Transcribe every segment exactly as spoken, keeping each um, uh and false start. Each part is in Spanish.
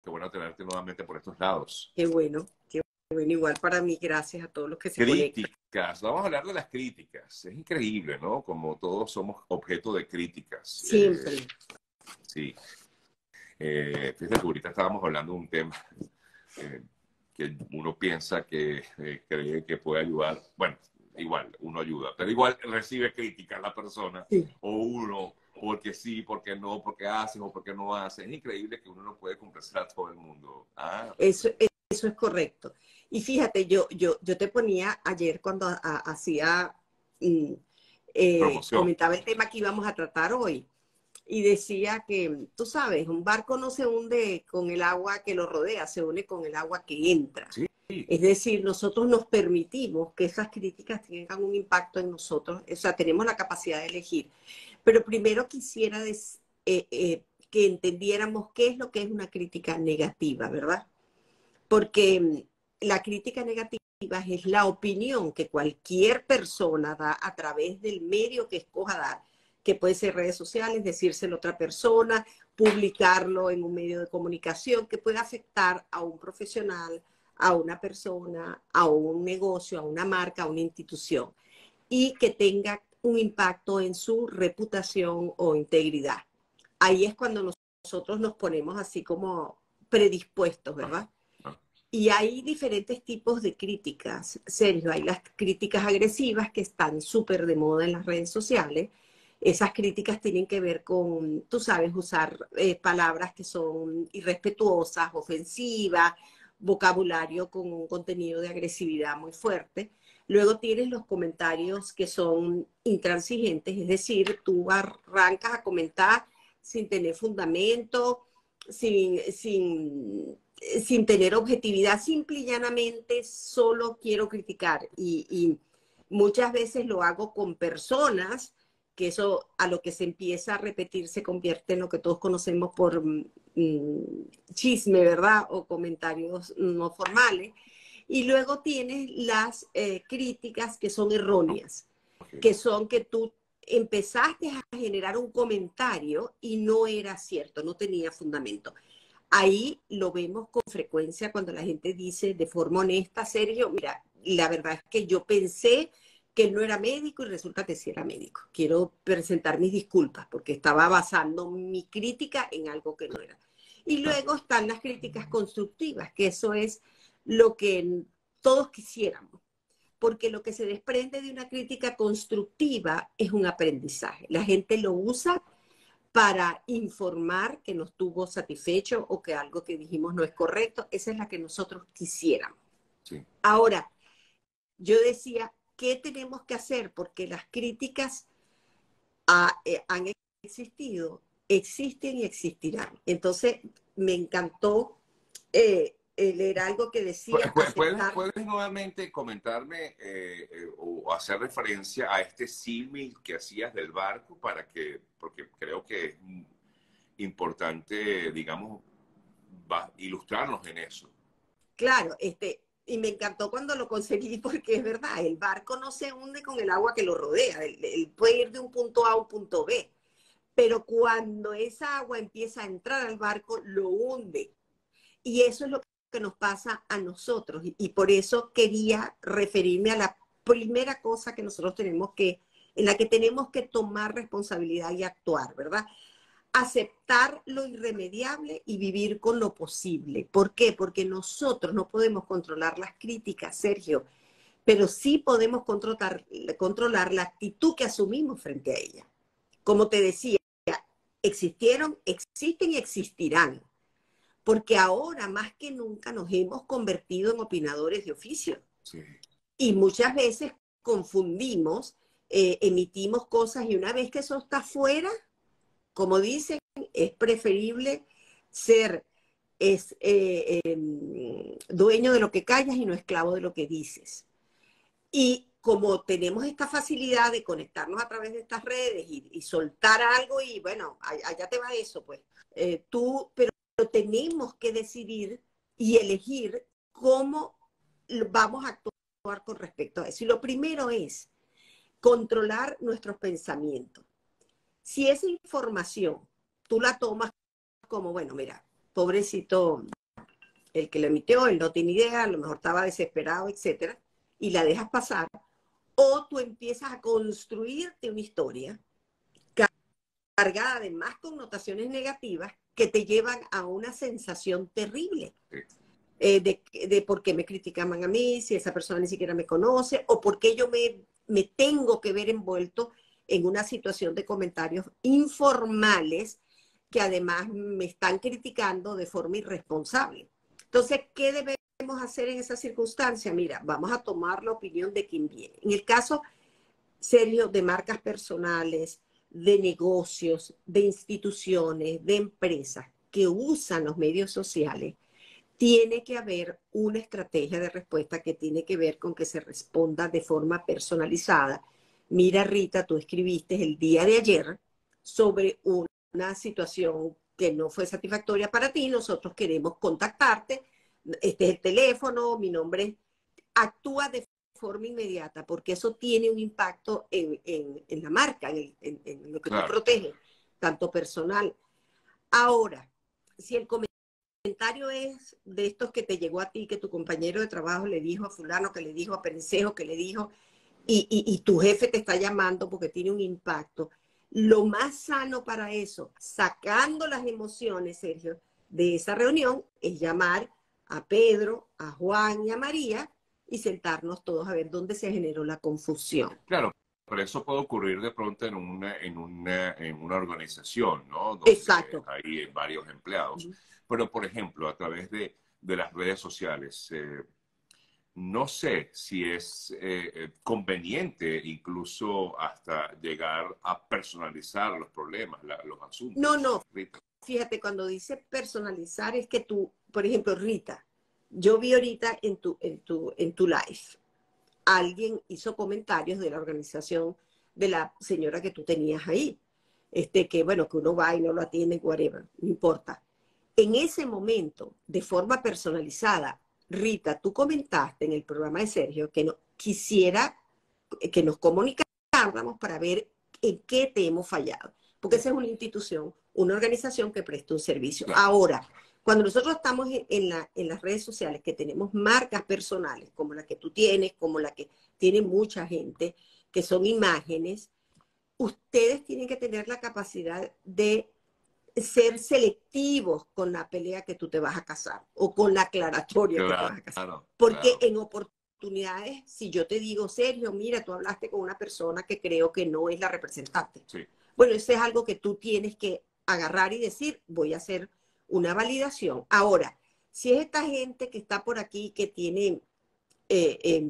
qué bueno tenerte nuevamente por estos lados. Qué bueno, qué bueno. Igual para mí, gracias a todos los que se conectan. Críticas, vamos a hablar de las críticas. Es increíble, ¿no? Como todos somos objeto de críticas. Siempre. Eh, sí. Eh, fíjate que ahorita estábamos hablando de un tema eh, que uno piensa que eh, cree que puede ayudar. Bueno, igual, uno ayuda, pero igual recibe crítica la persona, Sí. o uno, porque sí, porque no, porque haces o porque no haces. Es increíble que uno no puede complacer a todo el mundo. Ah, Eso, eso es correcto. Y fíjate, yo, yo, yo te ponía ayer cuando a, a, hacía, mm, eh, promoción. comentaba el tema que íbamos a tratar hoy. Y decía que, tú sabes, un barco no se hunde con el agua que lo rodea, se hunde con el agua que entra. Sí. Es decir, nosotros nos permitimos que esas críticas tengan un impacto en nosotros, o sea, tenemos la capacidad de elegir. Pero primero quisiera des, eh, eh, que entendiéramos qué es lo que es una crítica negativa, ¿verdad? Porque la crítica negativa es la opinión que cualquier persona da a través del medio que escoja dar, que puede ser redes sociales, decírselo a otra persona, publicarlo en un medio de comunicación, que puede afectar a un profesional, a una persona, a un negocio, a una marca, a una institución, y que tenga un impacto en su reputación o integridad. Ahí es cuando nosotros nos ponemos así como predispuestos, ¿verdad? Y hay diferentes tipos de críticas, Sergio. Hay las críticas agresivas que están súper de moda en las redes sociales. Esas críticas tienen que ver con, tú sabes, usar eh, palabras que son irrespetuosas, ofensivas, vocabulario con un contenido de agresividad muy fuerte. Luego tienes los comentarios que son intransigentes, es decir, tú arrancas a comentar sin tener fundamento, sin... sin sin tener objetividad, simple y llanamente solo quiero criticar. Y, y muchas veces lo hago con personas que eso a lo que se empieza a repetir se convierte en lo que todos conocemos por mm, chisme, ¿verdad? O comentarios no formales. Y luego tienes las eh, críticas que son erróneas, Okay. que son que tú empezaste a generar un comentario y no era cierto, no tenía fundamento. Ahí lo vemos con frecuencia cuando la gente dice de forma honesta, Sergio, mira, la verdad es que yo pensé que él no era médico y resulta que sí era médico. Quiero presentar mis disculpas porque estaba basando mi crítica en algo que no era. Y luego están las críticas constructivas, que eso es lo que todos quisiéramos, porque lo que se desprende de una crítica constructiva es un aprendizaje. La gente lo usa para informar que no estuvo satisfecho o que algo que dijimos no es correcto. Esa es la que nosotros quisiéramos. Sí. Ahora, yo decía, ¿qué tenemos que hacer? Porque las críticas a, eh, han existido, existen y existirán. Entonces, me encantó eh, leer algo que decía ¿Puedes, aceptar. ¿Puedes nuevamente comentarme eh, eh, o hacer referencia a este símil que hacías del barco para que, porque creo que es importante, digamos, va, ilustrarnos en eso? Claro, este, y me encantó cuando lo conseguí porque es verdad, el barco no se hunde con el agua que lo rodea, él, él puede ir de un punto A a un punto B, pero cuando esa agua empieza a entrar al barco, lo hunde. Y eso es lo que nos pasa a nosotros. Y, y por eso quería referirme a la primera cosa que nosotros tenemos que, en la que tenemos que tomar responsabilidad y actuar, ¿verdad? Aceptar lo irremediable y vivir con lo posible. ¿Por qué? Porque nosotros no podemos controlar las críticas, Sergio, pero sí podemos controlar, controlar la actitud que asumimos frente a ella. Como te decía, existieron, existen y existirán, porque ahora más que nunca nos hemos convertido en opinadores de oficio. Sí. Y muchas veces confundimos, eh, emitimos cosas y una vez que eso está fuera, como dicen, es preferible ser es, eh, eh, dueño de lo que callas y no esclavo de lo que dices. Y como tenemos esta facilidad de conectarnos a través de estas redes y, y soltar algo y bueno, allá te va eso, pues. Eh, tú, pero tenemos que decidir y elegir cómo vamos a actuar con respecto a eso. Y lo primero es controlar nuestros pensamientos. Si esa información tú la tomas como, bueno, mira, pobrecito el que lo emitió, él no tiene idea, a lo mejor estaba desesperado, etcétera, y la dejas pasar, o tú empiezas a construirte una historia cargada de más connotaciones negativas que te llevan a una sensación terrible. Eh, de, de por qué me criticaban a mí, si esa persona ni siquiera me conoce, o por qué yo me, me tengo que ver envuelto en una situación de comentarios informales que además me están criticando de forma irresponsable. Entonces, ¿qué debemos hacer en esa circunstancia? Mira, vamos a tomar la opinión de quien viene. En el caso serio de marcas personales, de negocios, de instituciones, de empresas que usan los medios sociales, tiene que haber una estrategia de respuesta que tiene que ver con que se responda de forma personalizada. Mira, Rita, tú escribiste el día de ayer sobre una situación que no fue satisfactoria para ti, nosotros queremos contactarte, este es el teléfono, mi nombre, actúa de forma inmediata, porque eso tiene un impacto en, en, en la marca, en, en, en lo que claro. tú proteges, tanto personal. Ahora, si el comentario es de estos que te llegó a ti, que tu compañero de trabajo le dijo a fulano, que le dijo a Perencejo, que le dijo, y, y, y tu jefe te está llamando porque tiene un impacto, lo más sano para eso, sacando las emociones, Sergio, de esa reunión, es llamar a Pedro, a Juan y a María, y sentarnos todos a ver dónde se generó la confusión. Claro, pero eso puede ocurrir de pronto en una, en una, en una organización, ¿no? Donde Exacto. hay varios empleados. Uh-huh. Pero, por ejemplo, a través de, de las redes sociales, eh, no sé si es eh, conveniente incluso hasta llegar a personalizar los problemas, la, los asuntos. No, no. Rita. Fíjate, cuando dice personalizar es que tú, por ejemplo, Rita, yo vi ahorita en tu, en tu, en tu live, alguien hizo comentarios de la organización de la señora que tú tenías ahí. Este, que bueno, que uno va y no lo atiende, whatever, no importa. En ese momento, de forma personalizada, Rita, tú comentaste en el programa de Sergio que no, quisiera que nos comunicáramos para ver en qué te hemos fallado. Porque esa es una institución, una organización que presta un servicio. Claro. Ahora, cuando nosotros estamos en, en, la, en las redes sociales, que tenemos marcas personales, como la que tú tienes, como la que tiene mucha gente, que son imágenes, ustedes tienen que tener la capacidad de ser selectivos con la pelea que tú te vas a casar o con la aclaratoria claro, que te vas a casar. Claro, Porque claro. en oportunidades, si yo te digo, Sergio, mira, tú hablaste con una persona que creo que no es la representante. Sí. Bueno, eso es algo que tú tienes que agarrar y decir, voy a hacer una validación. Ahora, si es esta gente que está por aquí, que tiene eh, eh,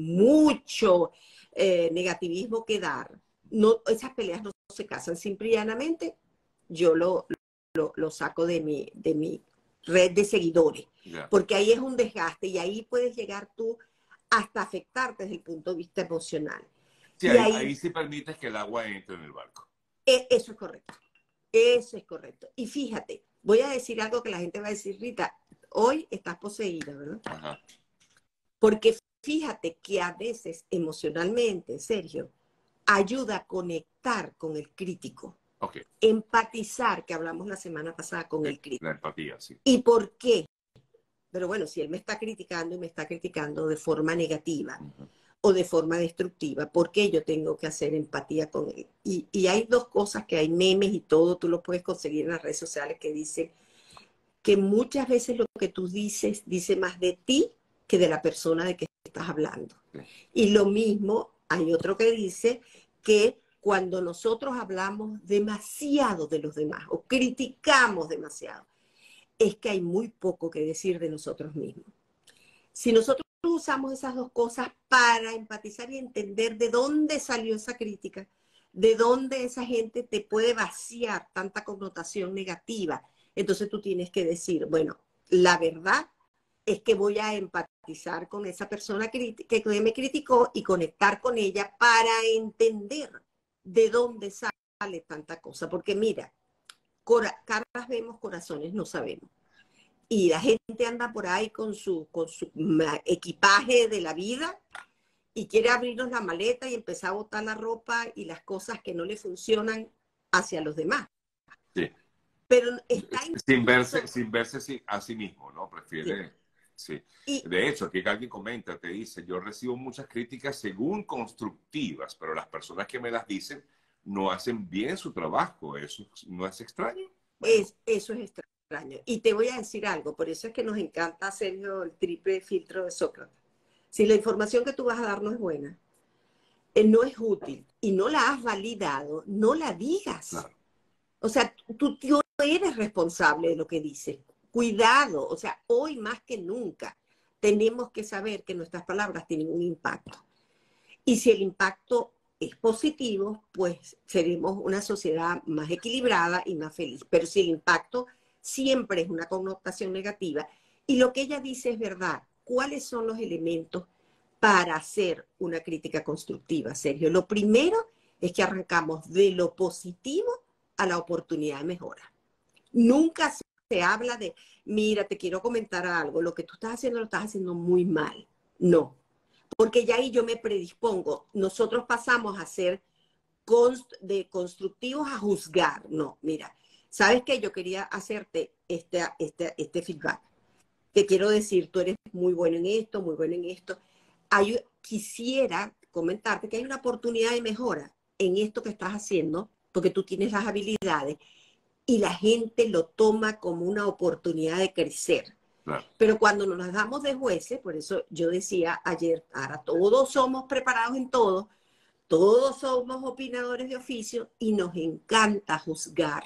mucho eh, negativismo que dar, no, esas peleas no se casan simple y llanamente, yo lo, lo, lo saco de mi, de mi red de seguidores, yeah. porque ahí es un desgaste y ahí puedes llegar tú hasta afectarte desde el punto de vista emocional. Sí, y ahí, ahí, ahí sí permites que el agua entre en el barco. Eh, eso es correcto, eso es correcto. Y fíjate, voy a decir algo que la gente va a decir, Rita, hoy estás poseída, ¿verdad? Ajá. Porque fíjate que a veces emocionalmente, Sergio, ayuda a conectar con el crítico. Okay. Empatizar, que hablamos la semana pasada con el crítico. La empatía, sí. ¿Y por qué? Pero bueno, si él me está criticando y me está criticando de forma negativa uh-huh. o de forma destructiva, ¿por qué yo tengo que hacer empatía con él? Y, y hay dos cosas que hay memes y todo, tú lo puedes conseguir en las redes sociales que dicen que muchas veces lo que tú dices dice más de ti que de la persona de que estás hablando. Sí. Y lo mismo, hay otro que dice que cuando nosotros hablamos demasiado de los demás o criticamos demasiado, es que hay muy poco que decir de nosotros mismos. Si nosotros usamos esas dos cosas para empatizar y entender de dónde salió esa crítica, de dónde esa gente te puede vaciar tanta connotación negativa, entonces tú tienes que decir, bueno, la verdad es que voy a empatizar con esa persona que me criticó y conectar con ella para entender de dónde sale tanta cosa. Porque mira, caras vemos, corazones no sabemos. Y la gente anda por ahí con su, con su equipaje de la vida y quiere abrirnos la maleta y empezar a botar la ropa y las cosas que no le funcionan hacia los demás. Sí. pero está Sin verse, incluso... sin verse si- a sí mismo, ¿no? Prefiere... Sí. Y, De hecho, aquí alguien comenta, te dice, yo recibo muchas críticas según constructivas, pero las personas que me las dicen no hacen bien su trabajo. ¿Eso no es extraño? Bueno, Es, eso es extraño. Y te voy a decir algo, por eso es que nos encanta, Sergio, el triple filtro de Sócrates. Si la información que tú vas a dar no es buena, eh, no es útil y no la has validado, no la digas. claro. O sea, tú, tú eres responsable de lo que dices. Cuidado, o sea, hoy más que nunca tenemos que saber que nuestras palabras tienen un impacto. Y si el impacto es positivo, pues seremos una sociedad más equilibrada y más feliz. Pero si el impacto siempre es una connotación negativa, y lo que ella dice es verdad, ¿cuáles son los elementos para hacer una crítica constructiva, Sergio? Lo primero es que arrancamos de lo positivo a la oportunidad de mejora. Nunca se habla de, mira, te quiero comentar algo, lo que tú estás haciendo lo estás haciendo muy mal. No, porque ya ahí yo me predispongo. Nosotros pasamos a ser const de constructivos a juzgar. No, mira, ¿sabes qué? Yo quería hacerte este, este, este feedback. Que quiero decir, tú eres muy bueno en esto, muy bueno en esto. Hay, quisiera comentarte que hay una oportunidad de mejora en esto que estás haciendo, porque tú tienes las habilidades y la gente lo toma como una oportunidad de crecer. Claro. Pero cuando nos las damos de jueces, por eso yo decía ayer, ahora todos somos preparados en todo, todos somos opinadores de oficio y nos encanta juzgar.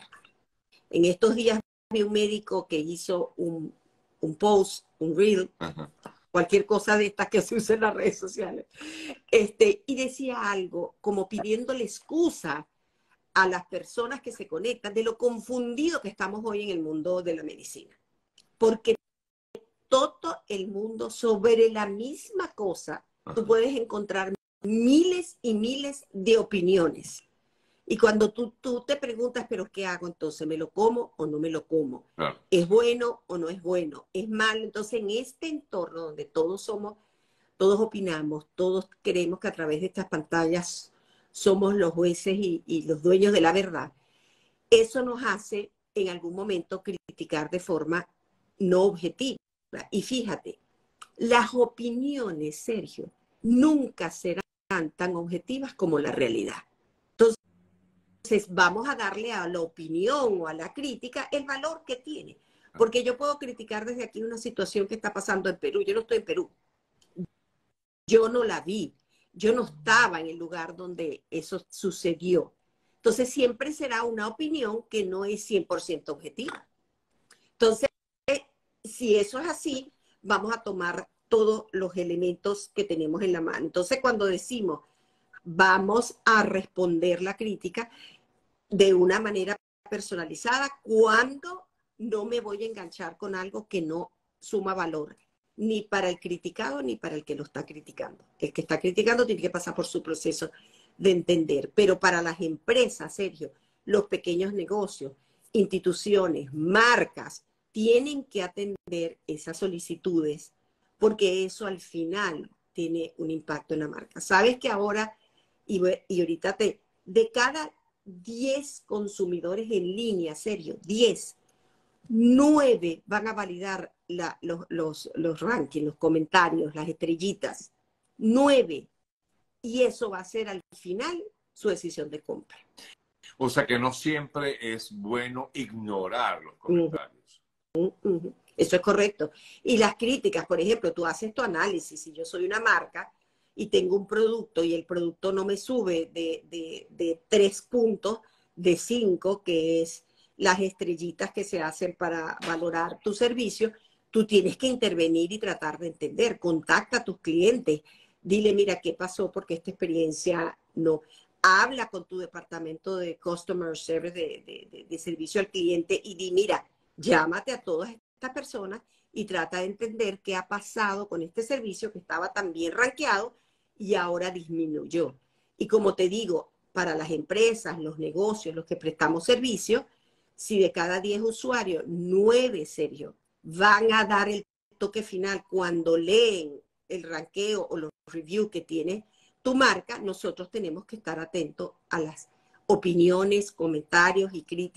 En estos días vi un médico que hizo un, un post, un reel, Ajá. cualquier cosa de estas que se usa en las redes sociales, este, y decía algo como pidiéndole excusa a las personas que se conectan de lo confundido que estamos hoy en el mundo de la medicina. Porque todo el mundo sobre la misma cosa, tú puedes encontrar miles y miles de opiniones. Y cuando tú, tú te preguntas, ¿pero qué hago entonces? ¿Me lo como o no me lo como? Claro. ¿Es bueno o no es bueno? ¿Es malo? Entonces, en este entorno donde todos somos, todos opinamos, todos creemos que a través de estas pantallas somos los jueces y, y los dueños de la verdad, eso nos hace en algún momento criticar de forma no objetiva. Y fíjate, las opiniones, Sergio, nunca serán tan objetivas como la realidad. Entonces, vamos a darle a la opinión o a la crítica el valor que tiene. Porque yo puedo criticar desde aquí una situación que está pasando en Perú. Yo no estoy en Perú. Yo no la vi. Yo no estaba en el lugar donde eso sucedió. Entonces, siempre será una opinión que no es cien por ciento objetiva. Entonces, si eso es así, vamos a tomar todos los elementos que tenemos en la mano. Entonces, cuando decimos, vamos a responder la crítica de una manera personalizada, cuando no me voy a enganchar con algo que no suma valor, ni para el criticado ni para el que lo está criticando. El que está criticando tiene que pasar por su proceso de entender. Pero para las empresas, Sergio, los pequeños negocios, instituciones, marcas, tienen que atender esas solicitudes porque eso al final tiene un impacto en la marca. Sabes que ahora, y, y ahorita te, de cada diez consumidores en línea, Sergio, diez, nueve van a validar la, los, los, los rankings, los comentarios, las estrellitas. nueve. Y eso va a ser al final su decisión de compra. O sea que no siempre es bueno ignorar los comentarios. Uh-huh. Uh-huh. Eso es correcto. Y las críticas, por ejemplo, tú haces tu análisis. Si yo soy una marca y tengo un producto y el producto no me sube de, de, de tres puntos, de cinco, que es las estrellitas que se hacen para valorar tu servicio, tú tienes que intervenir y tratar de entender. Contacta a tus clientes. Dile, mira, ¿qué pasó? Porque esta experiencia no. Habla con tu departamento de Customer Service, de, de, de, de servicio al cliente, y di, mira, llámate a todas estas personas y trata de entender qué ha pasado con este servicio que estaba tan bien rankeado y ahora disminuyó. Y como te digo, para las empresas, los negocios, los que prestamos servicio, si de cada diez usuarios, nueve, Sergio, van a dar el toque final cuando leen el ranqueo o los reviews que tiene tu marca, nosotros tenemos que estar atentos a las opiniones, comentarios y críticas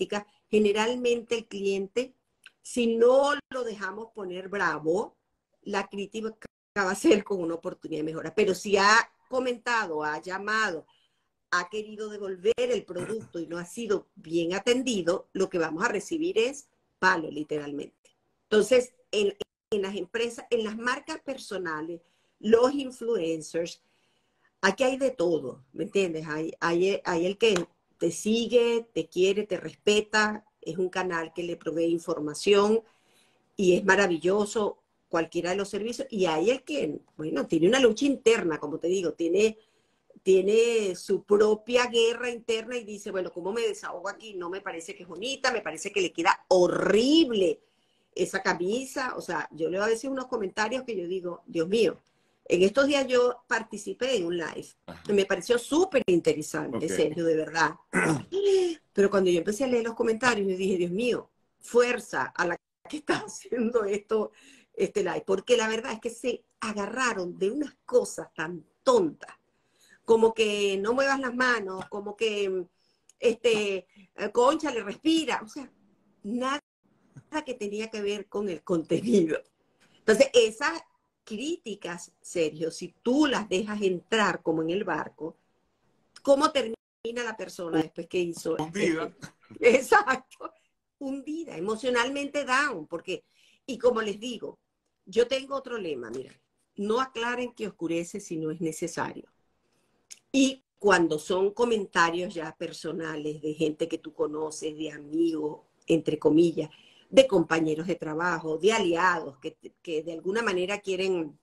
generalmente el cliente, si no lo dejamos poner bravo, la crítica va a ser con una oportunidad de mejora. Pero si ha comentado, ha llamado, ha querido devolver el producto y no ha sido bien atendido, lo que vamos a recibir es palo, literalmente. Entonces, en, en las empresas, en las marcas personales, los influencers, aquí hay de todo, ¿me entiendes? Hay, hay, hay el que te sigue, te quiere, te respeta, es un canal que le provee información y es maravilloso cualquiera de los servicios, y hay el que, bueno, tiene una lucha interna, como te digo, tiene, tiene su propia guerra interna y dice, bueno, ¿cómo me desahogo aquí? No me parece que es bonita, me parece que le queda horrible esa camisa. O sea, yo leo a veces unos comentarios que yo digo, Dios mío, en estos días yo participé en un live, y me pareció súper interesante, Okay. Sergio, de verdad. Pero cuando yo empecé a leer los comentarios, yo dije, Dios mío, fuerza a la que está haciendo esto, este live, porque la verdad es que se agarraron de unas cosas tan tontas, como que no muevas las manos, como que, este, concha, le respira, o sea, nada que tenía que ver con el contenido. Entonces, esas críticas, Sergio, si tú las dejas entrar como en el barco, ¿cómo termina la persona después que hizo? Hundida. Este, exacto, hundida, emocionalmente down, porque, y como les digo, yo tengo otro lema, mira, no aclaren que oscurece si no es necesario. Y cuando son comentarios ya personales de gente que tú conoces, de amigos, entre comillas, de compañeros de trabajo, de aliados que, que de alguna manera quieren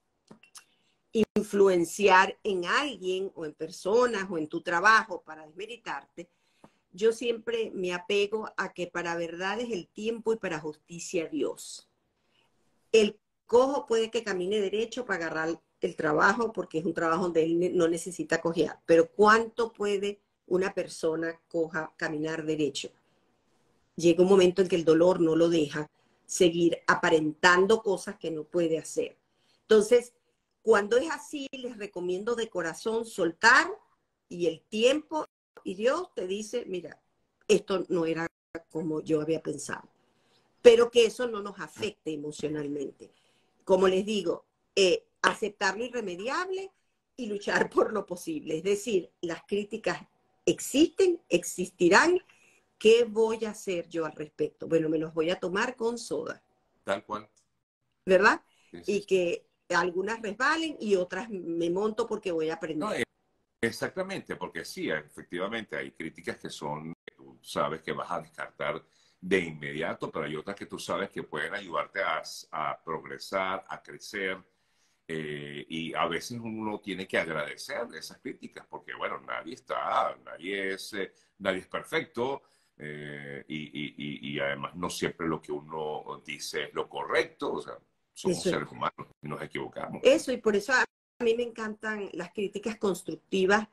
influenciar en alguien o en personas o en tu trabajo para desmeritarte, yo siempre me apego a que para verdad es el tiempo y para justicia Dios. El cojo puede que camine derecho para agarrar el trabajo porque es un trabajo donde él no necesita cojear, pero ¿cuánto puede una persona coja caminar derecho? Llega un momento en que el dolor no lo deja seguir aparentando cosas que no puede hacer. Entonces, cuando es así, les recomiendo de corazón soltar, y el tiempo y Dios te dice, mira, esto no era como yo había pensado. Pero que eso no nos afecte emocionalmente. Como les digo, eh, aceptar lo irremediable y luchar por lo posible. Es decir, las críticas existen, existirán. ¿Qué voy a hacer yo al respecto? Bueno, me los voy a tomar con soda. Tal cual. ¿Verdad? Sí, sí, Y sí. que algunas resbalen y otras me monto porque voy a aprender. No, eh, exactamente, porque sí, efectivamente hay críticas que son, que tú sabes que vas a descartar de inmediato, pero hay otras que tú sabes que pueden ayudarte a, a progresar, a crecer, eh, y a veces uno tiene que agradecer esas críticas, porque bueno, nadie está, nadie es, eh, nadie es perfecto, eh, y, y, y, y además no siempre lo que uno dice es lo correcto, o sea, somos Eso es. seres humanos y nos equivocamos. Eso, y por eso a mí me encantan las críticas constructivas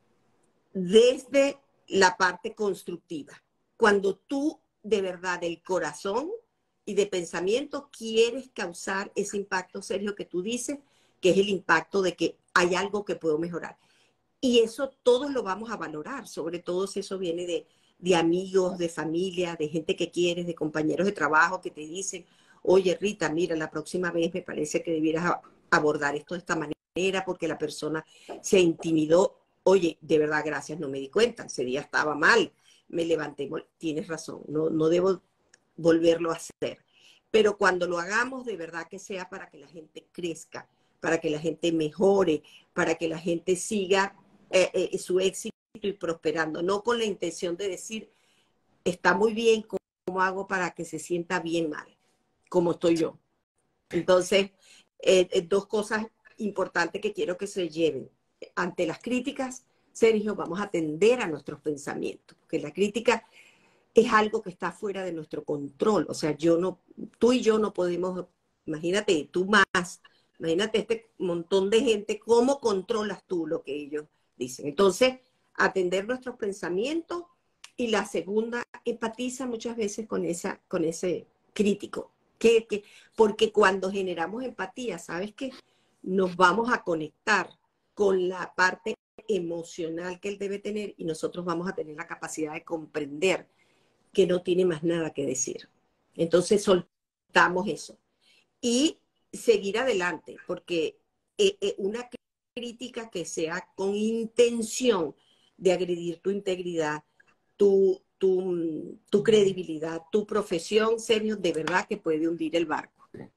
desde la parte constructiva. Cuando tú de verdad, del corazón y de pensamiento, quieres causar ese impacto, Sergio, que tú dices, que es el impacto de que hay algo que puedo mejorar. Y eso todos lo vamos a valorar, sobre todo si eso viene de, de amigos, de familia, de gente que quieres, de compañeros de trabajo que te dicen, oye Rita, mira, la próxima vez me parece que debieras abordar esto de esta manera porque la persona se intimidó. Oye, de verdad, gracias, no me di cuenta, ese día estaba mal, me levanté, tienes razón, no, no debo volverlo a hacer. Pero cuando lo hagamos, de verdad que sea para que la gente crezca, para que la gente mejore, para que la gente siga eh, eh, su éxito y prosperando, no con la intención de decir, está muy bien, ¿cómo hago para que se sienta bien mal? Como estoy yo. Entonces, eh, eh, dos cosas importantes que quiero que se lleven. Ante las críticas, Sergio, vamos a atender a nuestros pensamientos, porque la crítica es algo que está fuera de nuestro control. O sea, yo no, tú y yo no podemos, imagínate, tú más, imagínate este montón de gente, ¿cómo controlas tú lo que ellos dicen? Entonces, atender nuestros pensamientos, y la segunda, empatiza muchas veces con, esa, con ese crítico. Que, que, porque cuando generamos empatía, ¿sabes qué? Nos vamos a conectar con la parte emocional que él debe tener y nosotros vamos a tener la capacidad de comprender que no tiene más nada que decir. Entonces soltamos eso. Y seguir adelante, porque eh, eh, una crítica que sea con intención de agredir tu integridad, tu, tu, tu credibilidad, tu profesión, Sergio, de verdad que puede hundir el barco. Sí.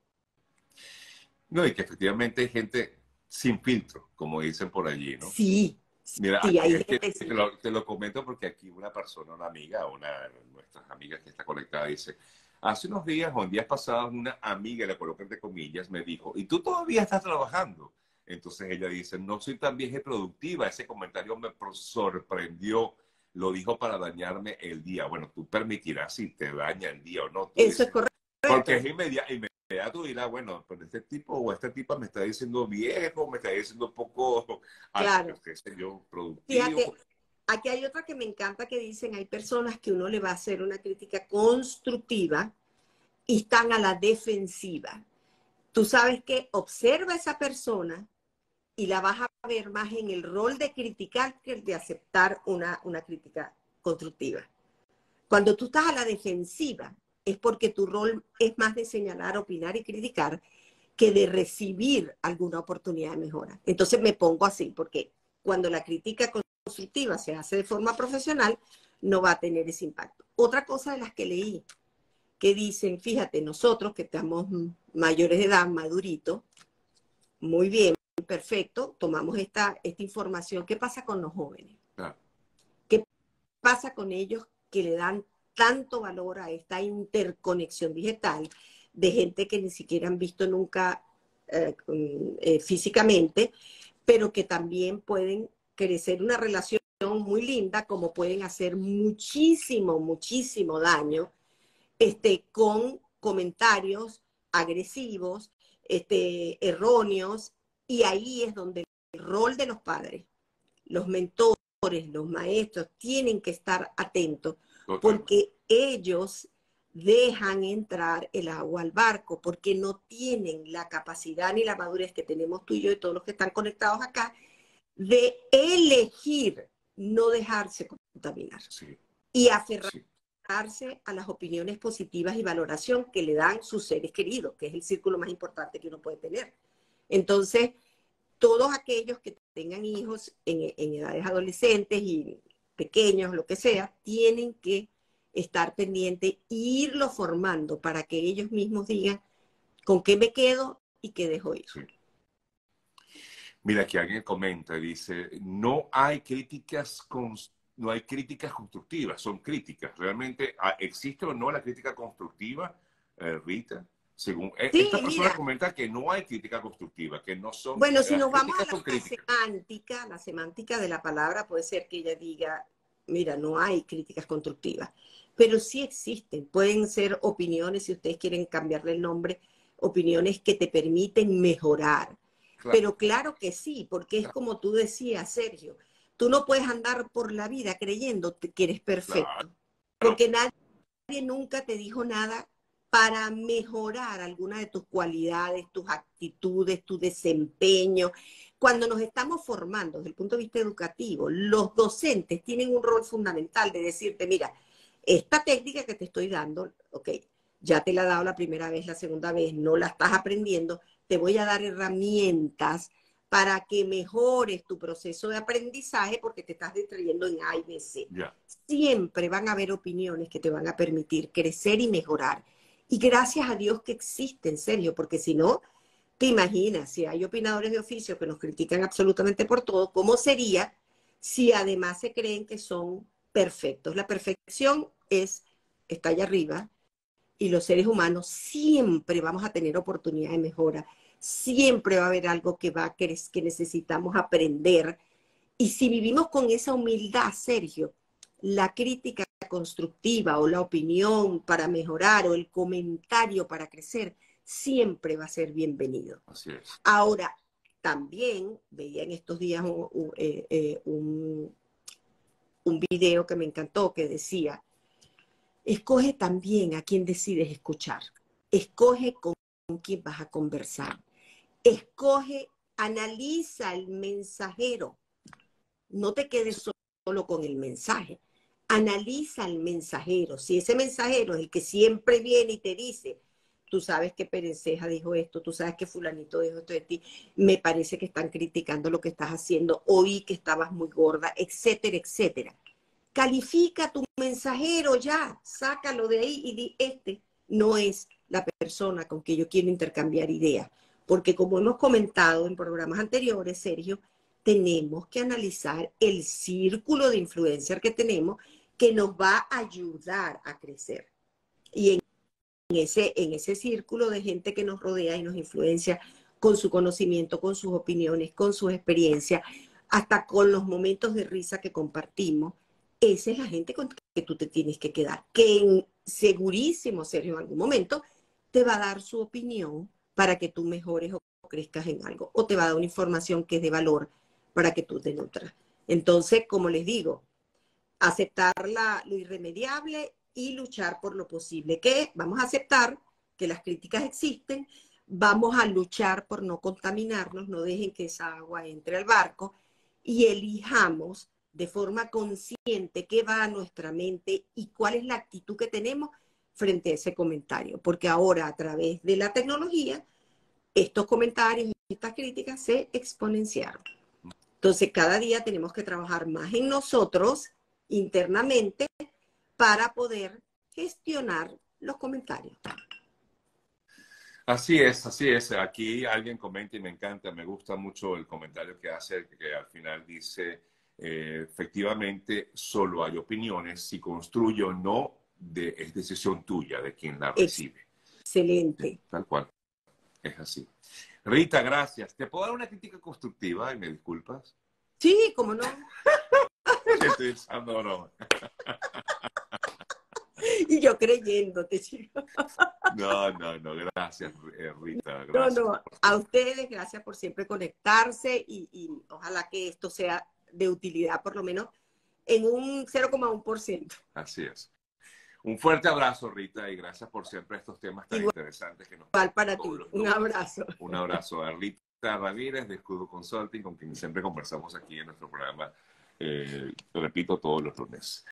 No, y que efectivamente hay gente sin filtro, como dicen por allí, ¿no? Sí, Mira, sí, aquí hay es que gente. te lo, te lo comento porque aquí una persona, una amiga, una de nuestras amigas que está conectada, dice, hace unos días o en días pasados una amiga, le coloco entre comillas, me dijo, ¿y tú todavía estás trabajando? Entonces ella dice, no soy tan vieja y productiva, ese comentario me sorprendió, lo dijo para dañarme el día. Bueno, tú permitirás si te daña el día o no, tú Eso es dices, porque es correcto. inmediato, inmediato dirá, bueno, pero este tipo o esta tipa me está diciendo viejo, me está diciendo poco, Claro. qué sé yo, productivo. Fíjate, aquí hay otra que me encanta que dicen, hay personas que uno le va a hacer una crítica constructiva y están a la defensiva. Tú sabes que observa a esa persona y la vas a ver más en el rol de criticar que el de aceptar una, una crítica constructiva. Cuando tú estás a la defensiva es porque tu rol es más de señalar, opinar y criticar que de recibir alguna oportunidad de mejora. Entonces me pongo así, porque cuando la crítica constructiva se hace de forma profesional, no va a tener ese impacto. Otra cosa de las que leí, que dicen, fíjate, nosotros que estamos mayores de edad, maduritos, muy bien, perfecto, tomamos esta, esta información. ¿Qué pasa con los jóvenes? Claro. ¿Qué pasa con ellos que le dan tanto valor a esta interconexión digital de gente que ni siquiera han visto nunca eh, eh, físicamente, pero que también pueden crecer una relación muy linda, como pueden hacer muchísimo, muchísimo daño este, con comentarios agresivos, este, erróneos, y ahí es donde el rol de los padres, los mentores, los maestros, tienen que estar atentos, Totalmente. porque ellos dejan entrar el agua al barco, porque no tienen la capacidad ni la madurez que tenemos tú y yo y todos los que están conectados acá, de elegir no dejarse contaminar Sí, y aferrarse sí. a las opiniones positivas y valoración que le dan sus seres queridos, que es el círculo más importante que uno puede tener. Entonces, todos aquellos que tengan hijos en, en edades adolescentes y pequeños, lo que sea, tienen que estar pendientes e irlo formando para que ellos mismos digan con qué me quedo y qué dejo ir. Sí. Mira, aquí alguien comenta, dice, no hay críticas con, no hay críticas constructivas, son críticas. ¿Realmente ah, existe o no la crítica constructiva, eh, Rita? Según eh, Sí, esta persona mira, comenta que no hay crítica constructiva, que no son, bueno, si las nos vamos a críticas la, son la críticas. semántica, la semántica de la palabra puede ser que ella diga, mira, no hay críticas constructivas, pero sí existen. Pueden ser opiniones, si ustedes quieren cambiarle el nombre, opiniones que te permiten mejorar. Claro, Pero claro que sí, porque es como tú decías, Sergio, tú no puedes andar por la vida creyendo que eres claro. perfecto, porque nadie nunca te dijo nada para mejorar alguna de tus cualidades, tus actitudes, tu desempeño. Cuando nos estamos formando desde el punto de vista educativo, los docentes tienen un rol fundamental de decirte, mira, esta técnica que te estoy dando, ok, ya te la he dado la primera vez, la segunda vez, no la estás aprendiendo, te voy a dar herramientas para que mejores tu proceso de aprendizaje porque te estás distrayendo en A y B C. Ya. Siempre van a haber opiniones que te van a permitir crecer y mejorar. Y gracias a Dios que existen, Sergio, porque si no, te imaginas, si hay opinadores de oficio que nos critican absolutamente por todo, ¿cómo sería si además se creen que son perfectos? La perfección es, está allá arriba, y los seres humanos siempre vamos a tener oportunidad de mejora, siempre va a haber algo que, va, que, que necesitamos aprender. Y si vivimos con esa humildad, Sergio, la crítica constructiva o la opinión para mejorar o el comentario para crecer siempre va a ser bienvenido. Así es. Ahora, también veía en estos días un, un, eh, eh, un, un video que me encantó que decía, escoge también a quién decides escuchar, escoge con quién vas a conversar, escoge, analiza el mensajero, no te quedes solo con el mensaje. analiza al mensajero. Si ese mensajero es el que siempre viene y te dice, tú sabes que Perenceja dijo esto, tú sabes que fulanito dijo esto de ti, me parece que están criticando lo que estás haciendo, oí que estabas muy gorda, etcétera, etcétera. Califica a tu mensajero ya, sácalo de ahí y di, este no es la persona con que yo quiero intercambiar ideas. Porque como hemos comentado en programas anteriores, Sergio, tenemos que analizar el círculo de influencia que tenemos que nos va a ayudar a crecer. Y en ese, en ese círculo de gente que nos rodea y nos influencia con su conocimiento, con sus opiniones, con sus experiencias, hasta con los momentos de risa que compartimos, esa es la gente con que tú te tienes que quedar. Que en, segurísimo, Sergio, en algún momento te va a dar su opinión para que tú mejores o crezcas en algo. O te va a dar una información que es de valor para que tú te nutras. Entonces, como les digo, aceptar la, lo irremediable y luchar por lo posible. Que vamos a aceptar que las críticas existen, vamos a luchar por no contaminarnos, no dejen que esa agua entre al barco y elijamos de forma consciente qué va a nuestra mente y cuál es la actitud que tenemos frente a ese comentario. Porque ahora, a través de la tecnología, estos comentarios y estas críticas se exponenciaron. Entonces, cada día tenemos que trabajar más en nosotros internamente para poder gestionar los comentarios. Así es, así es. Aquí alguien comenta y me encanta, me gusta mucho el comentario que hace, que al final dice, eh, efectivamente, solo hay opiniones, si construye o no, de, es decisión tuya, de quien la recibe. Excelente. Sí, tal cual, es así. Rita, gracias. ¿Te puedo dar una crítica constructiva y me disculpas? Sí, cómo no. Estoy usando broma. Y yo creyéndote, chico. No, no, no, gracias, Rita. Gracias. No, no, a ustedes, gracias por siempre conectarse y, y ojalá que esto sea de utilidad, por lo menos en un cero coma uno por ciento. Así es. Un fuerte abrazo, Rita, y gracias por siempre estos temas tan Igual, interesantes que nos igual para ti. Un abrazo. Un abrazo a Rita Ramírez de Escudo Consulting, con quien siempre conversamos aquí en nuestro programa, eh, repito, todos los lunes.